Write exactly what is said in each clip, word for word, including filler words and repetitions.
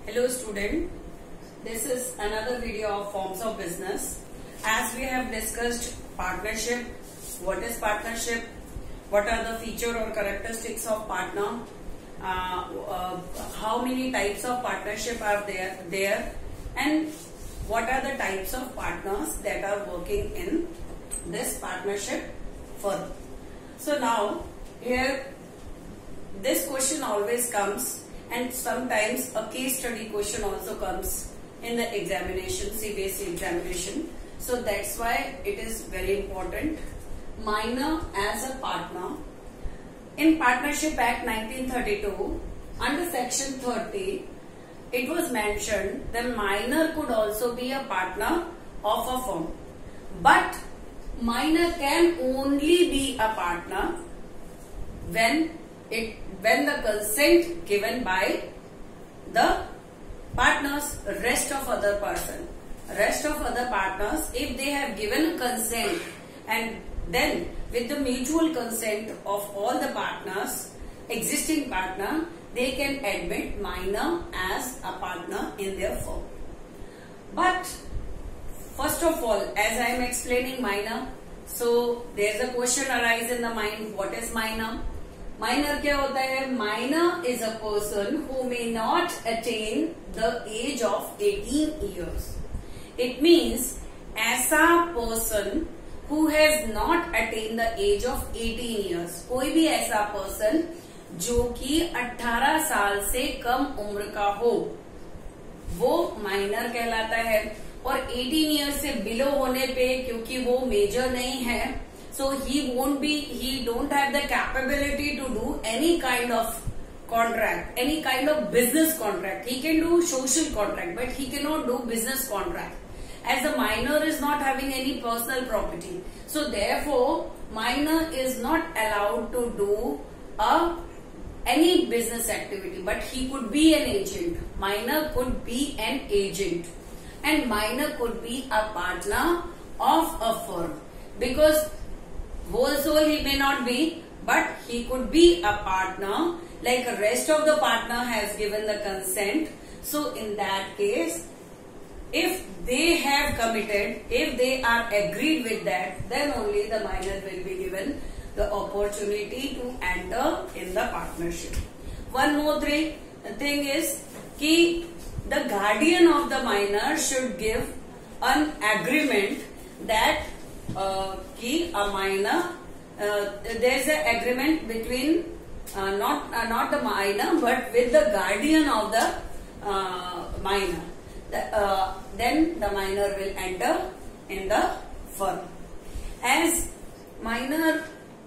Hello student, this is another video of forms of business. As we have discussed partnership, what is partnership, what are the feature or characteristics of partner, uh, uh, how many types of partnership are there, there and what are the types of partners that are working in this partnership firm. So now here this question always comes, and sometimes a case study question also comes in the examination, C B S E examination. So that's why it is very important. Minor as a partner. In Partnership Act nineteen thirty-two, under section thirty, it was mentioned that minor could also be a partner of a firm. But minor can only be a partner when it when the consent given by the partners, rest of other person, rest of other partners, if they have given consent, and then with the mutual consent of all the partners, existing partner, they can admit minor as a partner in their firm. But first of all, as I am explaining minor, so there is a question arise in the mind, what is minor? Minor क्या होता है? Minor is a person who may not attain the age of eighteen years. It means ऐसा person who has not attained the age of eighteen years. कोई भी ऐसा person जो कि अठारह साल से कम उम्र का हो, वो minor कहलाता है. और eighteen years से below होने पे, क्योंकि वो major नहीं है, so he won't be, he don't have the capability to do any kind of contract, any kind of business contract. He can do social contract, but he cannot do business contract, as the minor is not having any personal property. So therefore, minor is not allowed to do a any business activity, but he could be an agent. Minor could be an agent, and minor could be a partner of a firm, because whole soul he may not be, but he could be a partner, like the rest of the partner has given the consent. So in that case, if they have committed, if they are agreed with that, then only the minor will be given the opportunity to enter in the partnership. One more thing, thing is कि the guardian of the minor should give an agreement that uh, कि a minor, uh, there is an agreement between uh, not uh, not the minor but with the guardian of the uh, minor. The, uh, then the minor will enter in the firm. As minor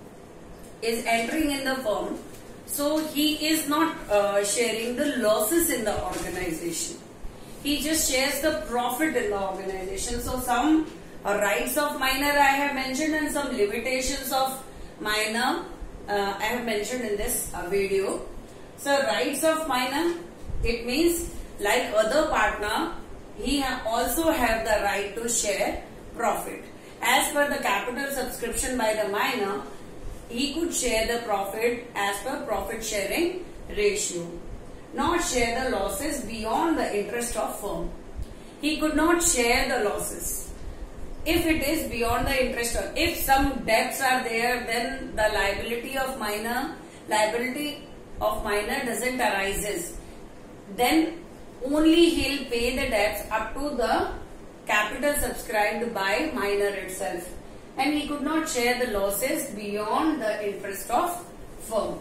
is entering in the firm, so he is not uh, sharing the losses in the organization. He just shares the profit in the organization. So some uh, rights of minor I have mentioned, and some limitations of minor uh, I have mentioned in this uh, video. So rights of minor, it means like other partner, he ha also have the right to share profit. As per the capital subscription by the minor, he could share the profit as per profit sharing ratio, not share the losses beyond the interest of firm. He could not share the losses if it is beyond the interest of, if some debts are there, then the liability of minor, liability of minor doesn't arises. Then only he'll pay the debts up to the capital subscribed by minor itself. And he could not share the losses beyond the interest of firm.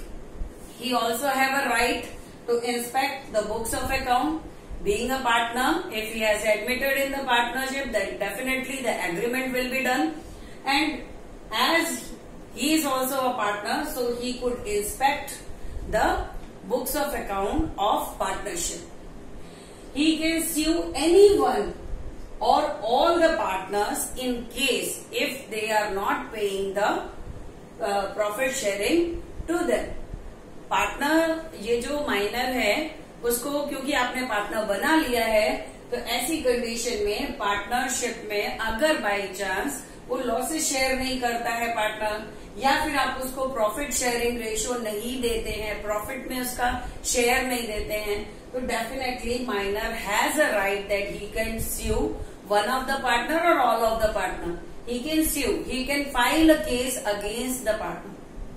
He also have a right to inspect the books of account. Being a partner, if he has admitted in the partnership, then definitely the agreement will be done. And as he is also a partner, so he could inspect the books of account of partnership. He can sue anyone or all the partners in case if they are not paying the uh, profit sharing to them. Partner, ये जो minor है, उसको क्योंकि आपने partner बना लिया है, तो ऐसी कंडीशन में पार्टनरशिप में अगर बाई चांस वो लॉसेस शेयर नहीं करता है पार्टनर, या फिर आप उसको प्रॉफिट शेयरिंग रेशियो नहीं देते हैं, प्रॉफिट में उसका शेयर नहीं देते हैं, तो definitely minor has a right that he can sue one of the partner और all of the partner. He can sue, he can file a case against the partner.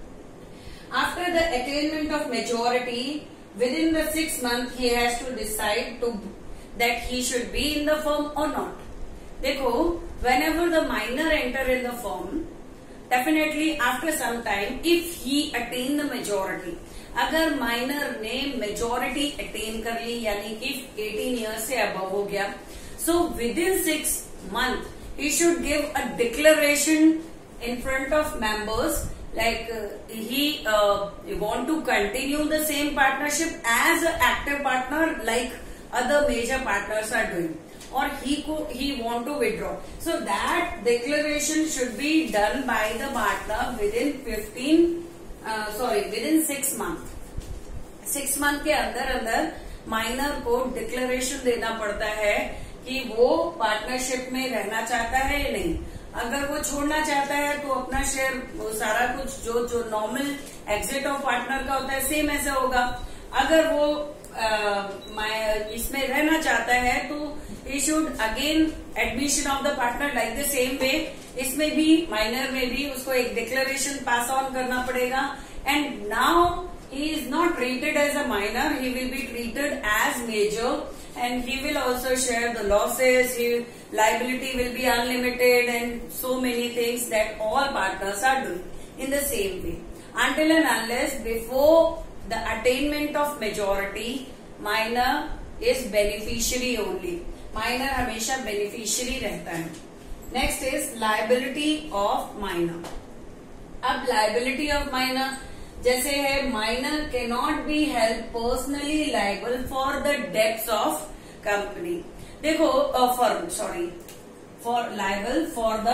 After the attainment of majority, within the six months, he has to decide to that he should be in the firm or not. देखो, whenever the minor enter in the firm, definitely after some time, if he attain the majority, अगर minor ने majority attain कर ली, यानी कि eighteen years से above हो गया, so within six months he should give a declaration in front of members like uh, he uh, want to continue the same partnership as an active partner like other major partners are doing, or he co he want to withdraw. So that declaration should be done by the partner within fifteen uh, sorry within six months. Six month के अंदर अंदर minor को declaration देना पड़ता है कि वो partnership में रहना चाहता है या नहीं. अगर वो छोड़ना चाहता है तो अपना शेयर सारा कुछ जो जो नॉर्मल एग्जिट ऑफ पार्टनर का होता है सेम ऐसा होगा. अगर वो आ, इसमें रहना चाहता है तो he should again admission of the partner like the same way. इसमें भी माइनर में भी उसको एक डिक्लेरेशन पास ऑन करना पड़ेगा. And now he is not treated as a minor, he will be treated as major, and he will also share the losses, he, liability will be unlimited, and so many things that all partners are doing in the same way. Until and unless before the attainment of majority, minor is beneficiary only. Minor हमेशा beneficiary रहता है. Next is liability of minor. अब liability of minor जैसे है minor can not be held personally liable for the debts of company. देखो for sorry for liable for the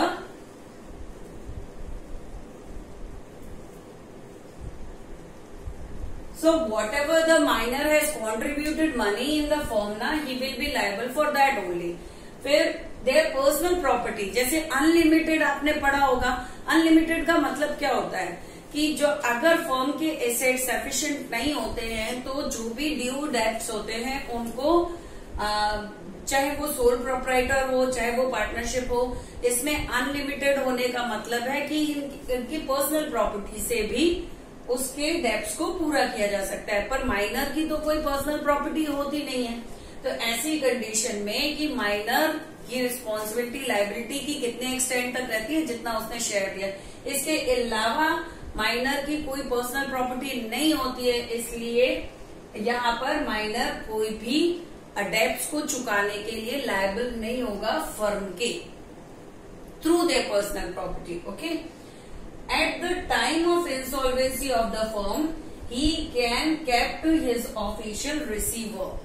so whatever the minor has contributed money in the form ना, he will be liable for that only. फिर their personal property, जैसे unlimited आपने पढ़ा होगा. Unlimited का मतलब क्या होता है कि जो अगर फर्म के एसेट सफिशिएंट नहीं होते हैं तो जो भी ड्यू डेब्ट्स होते हैं उनको आ, चाहे वो सोल प्रोप्राइटर हो चाहे वो पार्टनरशिप हो, इसमें अनलिमिटेड होने का मतलब है कि इनकी पर्सनल प्रॉपर्टी से भी उसके डेब्ट्स को पूरा किया जा सकता है. पर माइनर की तो कोई पर्सनल प्रॉपर्टी होती नहीं है. तो ऐसी कंडीशन में कि माइनर की रिस्पॉन्सिबिलिटी लाइबिलिटी की कितने एक्सटेंड तक रहती है, जितना उसने शेयर दिया. इसके अलावा माइनर की कोई पर्सनल प्रॉपर्टी नहीं होती है, इसलिए यहाँ पर माइनर कोई भी डेब्ट्स को चुकाने के लिए लायबल नहीं होगा फर्म के through their personal property. Okay. At the time of insolvency of the firm he can kept his official receiver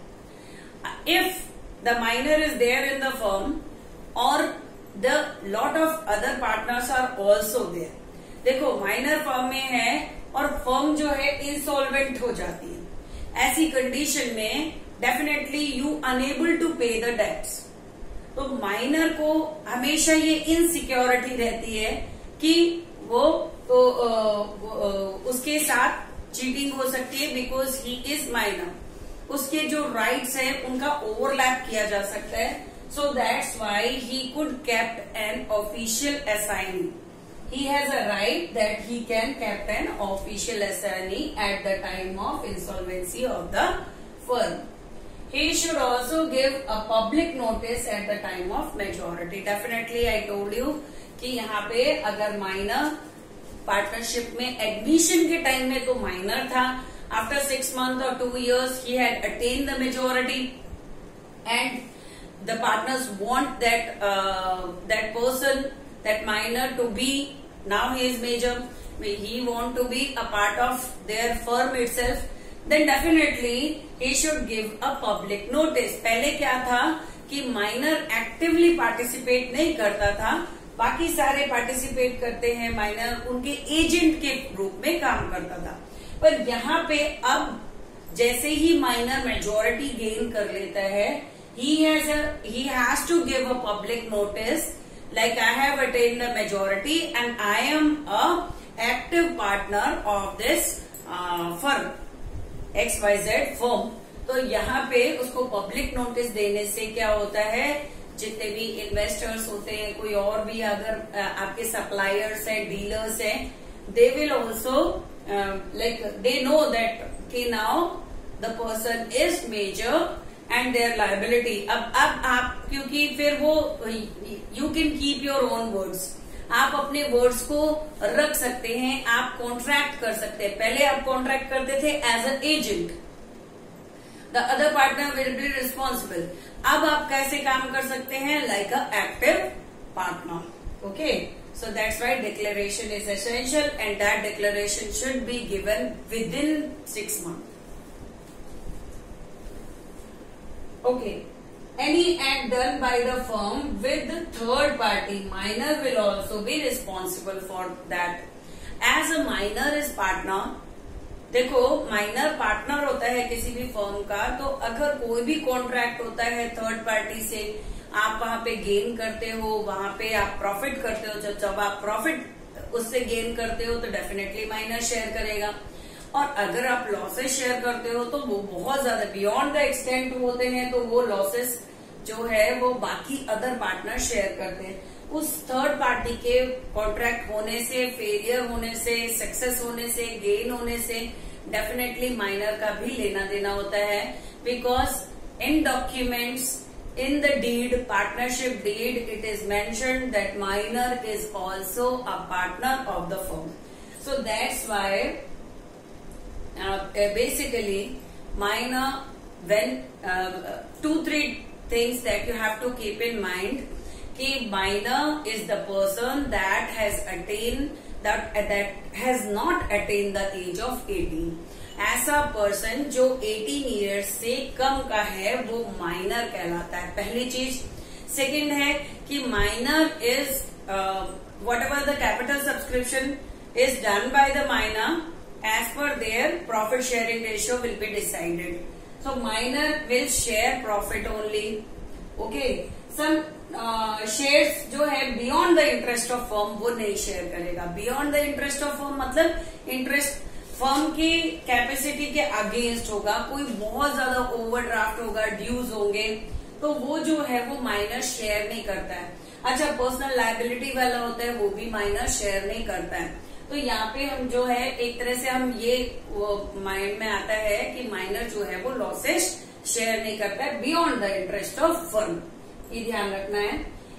if the minor is there in the firm और the lot of other partners are also there. देखो minor firm में है और firm जो है insolvent हो जाती है. ऐसी कंडीशन में definitely you unable to pay the debts. तो माइनर को हमेशा ये इनसिक्योरिटी रहती है कि वो तो आ, आ, उसके साथ चीटिंग हो सकती है बिकॉज ही इज माइनर. उसके जो राइट्स हैं उनका ओवरलैप किया जा सकता है. So that's why he could kept an official assignee. He has a right that he can kept an official assignee at the time of insolvency of the firm. He should also give a public notice at the time of majority. Definitely I told you कि यहाँ पे अगर minor partnership में admission के time में तो minor था. After six month और two years he had attain the majority and the partners want that that person that minor to be, now he is major, he want to be a part of their firm itself, then definitely he should give a public notice. पहले क्या था कि minor actively participate नहीं करता था, बाकी सारे participate करते हैं. minor उनके agent के रूप में काम करता था. पर यहाँ पे अब जैसे ही minor majority gain कर लेता है, he has a, he has to give a public notice like I have attained the majority and I am a active partner of this uh, firm X Y Z firm. तो यहाँ पे उसको public notice देने से क्या होता है, जितने भी इन्वेस्टर्स होते हैं, कोई और भी अगर आपके सप्लायर्स हैं, डीलर्स हैं, they will also like they know that कि now the person is major and their liability. अब अब आप क्योंकि फिर वो you can keep your own words, आप अपने वर्ड्स को रख सकते हैं, आप कॉन्ट्रैक्ट कर सकते हैं. पहले आप कॉन्ट्रैक्ट करते थे as a agent, the other partner will be responsible. अब आप कैसे काम कर सकते हैं, like a active partner. Okay, so that's why declaration is essential and that declaration should be given within six month. Okay. Any act done by the firm with the third party, minor will also be responsible for that. As a minor is partner, देखो minor partner होता है किसी भी firm का, तो अगर कोई भी कॉन्ट्रैक्ट होता है थर्ड पार्टी से, आप वहां पे गेन करते हो, वहां पे आप प्रॉफिट करते हो, जब जब आप प्रॉफिट उससे गेन करते हो तो डेफिनेटली माइनर शेयर करेगा. और अगर आप लॉसेस शेयर करते हो तो वो बहुत ज्यादा बियॉन्ड द एक्सटेंट होते हैं, तो वो लॉसेस जो है वो बाकी अदर पार्टनर शेयर करते हैं. उस थर्ड पार्टी के कॉन्ट्रैक्ट होने से, फेलियर होने से, सक्सेस होने से, गेन होने से डेफिनेटली माइनर का भी लेना देना होता है. Because in documents, in the deed, partnership deed, it is mentioned that minor is also a partner of the firm. So that's why Uh, basically minor, when uh, two three things that you have to keep in mind कि minor is the person that has attained that that has not attained the age of eighteen. ऐसा person जो eighteen years से कम का है वो minor कहलाता है, पहली चीज. सेकंड है कि minor is whatever the capital subscription is done by the minor as per their profit sharing ratio will be decided. So minor will share profit only. Okay. Some uh, shares जो है beyond the interest of firm वो नहीं share करेगा. Beyond the interest of firm मतलब interest firm की capacity के against होगा, कोई बहुत ज्यादा ओवरड्राफ्ट होगा, ड्यूज होंगे, तो वो जो है वो माइनर शेयर नहीं करता है. अच्छा, पर्सनल लायबिलिटी वाला होता है वो भी माइनर शेयर नहीं करता है. तो यहाँ पे हम जो है एक तरह से हम ये माइंड में आता है कि माइनर जो है वो लॉसेस शेयर नहीं करता है beyond the interest of firm. ये ध्यान रखना है.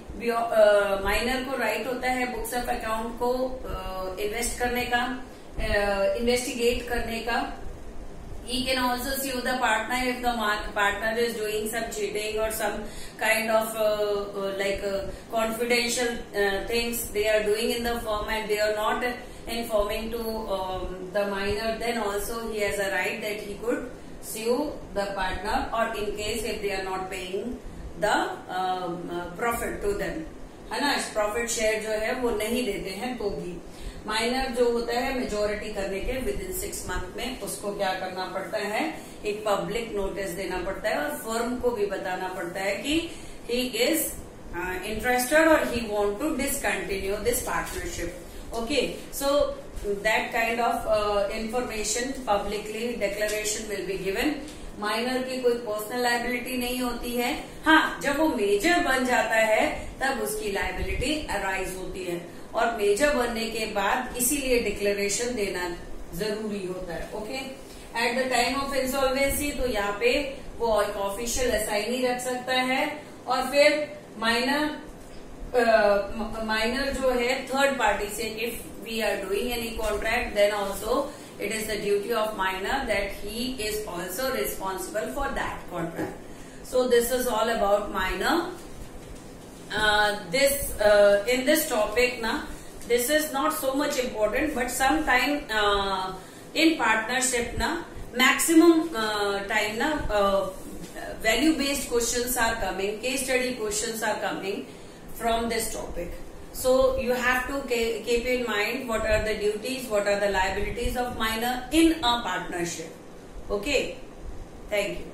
माइनर को राइट होता है बुक्स ऑफ अकाउंट को इन्वेस्ट uh, करने का, इन्वेस्टिगेट uh, करने का. He can also sue the partner if the partner is doing some cheating or some kind of uh, uh, like uh, confidential uh, things they are doing in the firm and they are not informing to um, the minor. Then also he has a right that he could sue the partner, or in case if they are not paying the um, uh, profit to them, है ना, profit share जो है वो नहीं देते हैं तो भी. माइनर जो होता है मेजोरिटी करने के विद इन सिक्स मंथ में उसको क्या करना पड़ता है, एक पब्लिक नोटिस देना पड़ता है और फर्म को भी बताना पड़ता है कि ही इज इंटरेस्टेड और he want to discontinue this partnership. Okay, so that kind of information publicly declaration will be given. Minor की कोई पर्सनल लायबिलिटी नहीं होती है. हाँ, जब वो मेजर बन जाता है तब उसकी लायबिलिटी अराइज होती है और मेजर बनने के बाद इसीलिए डिक्लेरेशन देना जरूरी होता है. Okay, at the time of insolvency तो यहाँ पे वो एक ऑफिशियल असाइनी रख सकता है और फिर माइनर माइनर जो है थर्ड पार्टी से if we are doing any contract then also it is the duty of minor that he is also responsible for that contract. So this is all about minor. Uh, this uh, in this topic na, this is not so much important, but sometime uh, in partnership na maximum uh, time na uh, value based questions are coming, case study questions are coming from this topic. So you have to keep in mind what are the duties, what are the liabilities of minor in a partnership. Okay, thank you.